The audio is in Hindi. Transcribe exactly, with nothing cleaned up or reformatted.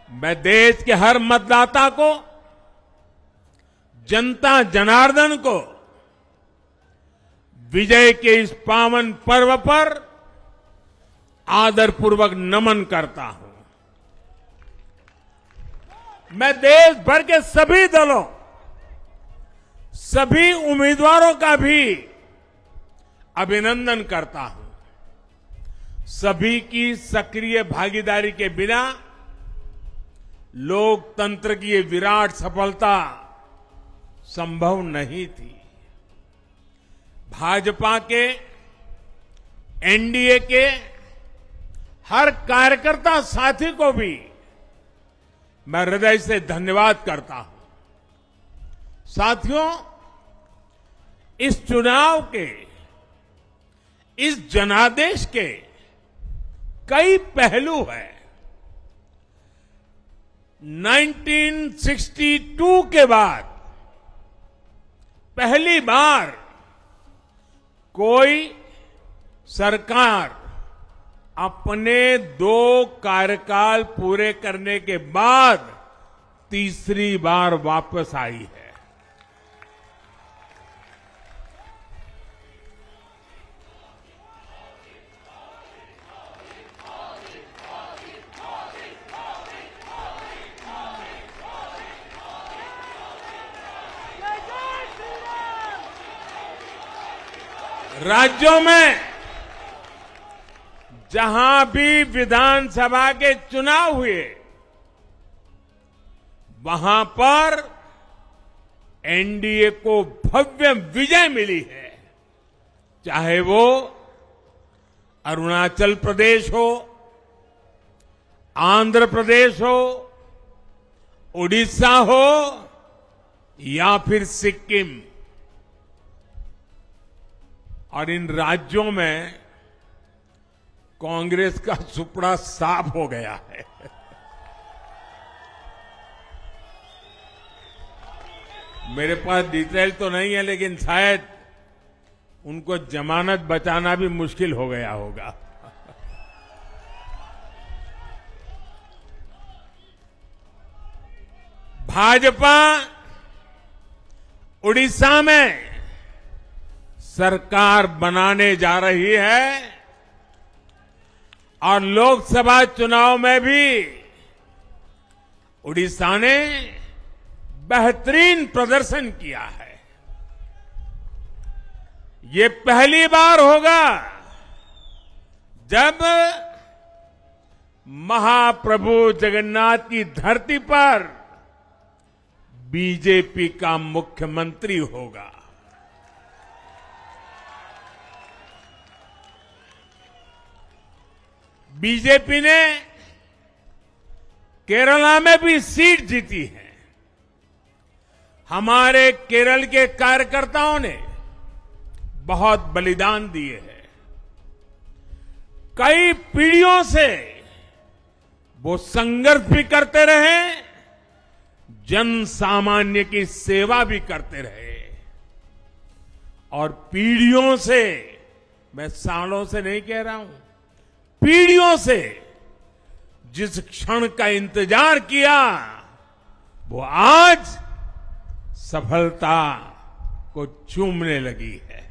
मैं देश के हर मतदाता को, जनता जनार्दन को विजय के इस पावन पर्व पर आदरपूर्वक नमन करता हूं। मैं देश भर के सभी दलों, सभी उम्मीदवारों का भी अभिनंदन करता हूं। सभी की सक्रिय भागीदारी के बिना लोकतंत्र की ये विराट सफलता संभव नहीं थी। भाजपा के, एनडीए के हर कार्यकर्ता साथी को भी मैं हृदय से धन्यवाद करता हूं। साथियों, इस चुनाव के, इस जनादेश के कई पहलू हैं। उन्नीस सौ बासठ के बाद पहली बार कोई सरकार अपने दो कार्यकाल पूरे करने के बाद तीसरी बार वापस आई है। राज्यों में जहां भी विधानसभा के चुनाव हुए, वहां पर एनडीए को भव्य विजय मिली है। चाहे वो अरुणाचल प्रदेश हो, आंध्र प्रदेश हो, उड़ीसा हो या फिर सिक्किम। और इन राज्यों में कांग्रेस का सुपड़ा साफ हो गया है। मेरे पास डिटेल तो नहीं है, लेकिन शायद उनको जमानत बचाना भी मुश्किल हो गया होगा। भाजपा उड़ीसा में सरकार बनाने जा रही है और लोकसभा चुनाव में भी उड़ीसा ने बेहतरीन प्रदर्शन किया है। ये पहली बार होगा जब महाप्रभु जगन्नाथ की धरती पर बीजेपी का मुख्यमंत्री होगा। बीजेपी ने केरला में भी सीट जीती है। हमारे केरल के कार्यकर्ताओं ने बहुत बलिदान दिए हैं। कई पीढ़ियों से वो संघर्ष भी करते रहे, जन सामान्य की सेवा भी करते रहे। और पीढ़ियों से, मैं सालों से नहीं कह रहा हूं, पीढ़ियों से जिस क्षण का इंतजार किया, वो आज सफलता को चूमने लगी है।